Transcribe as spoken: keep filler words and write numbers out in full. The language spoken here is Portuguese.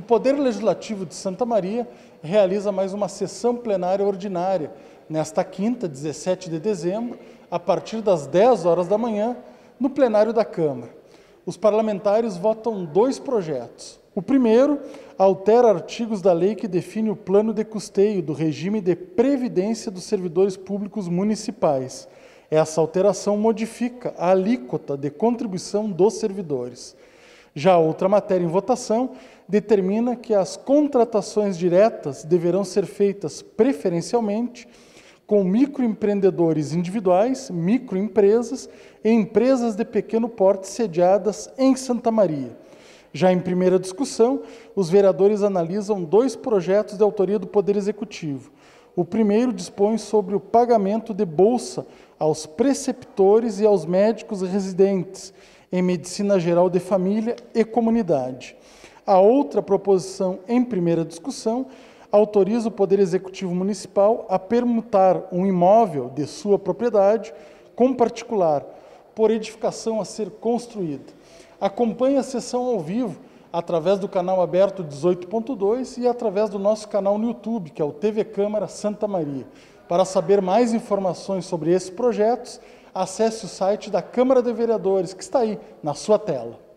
Poder Legislativo de Santa Maria realiza mais uma sessão plenária ordinária, nesta quinta, dezessete de dezembro, a partir das dez horas da manhã, no plenário da Câmara. Os parlamentares votam dois projetos. O primeiro altera artigos da lei que define o plano de custeio do regime de previdência dos servidores públicos municipais. Essa alteração modifica a alíquota de contribuição dos servidores. Já a outra matéria em votação determina que as contratações diretas deverão ser feitas preferencialmente com microempreendedores individuais, microempresas e empresas de pequeno porte sediadas em Santa Maria. Já em primeira discussão, os vereadores analisam dois projetos de autoria do Poder Executivo. O primeiro dispõe sobre o pagamento de bolsa aos preceptores e aos médicos residentes em Medicina Geral de Família e Comunidade. A outra proposição, em primeira discussão, autoriza o Poder Executivo Municipal a permutar um imóvel de sua propriedade com particular, por edificação a ser construída. Acompanhe a sessão ao vivo, através do canal aberto dezoito ponto dois e através do nosso canal no YouTube, que é o T V Câmara Santa Maria. Para saber mais informações sobre esses projetos, acesse o site da Câmara de Vereadores, que está aí na sua tela.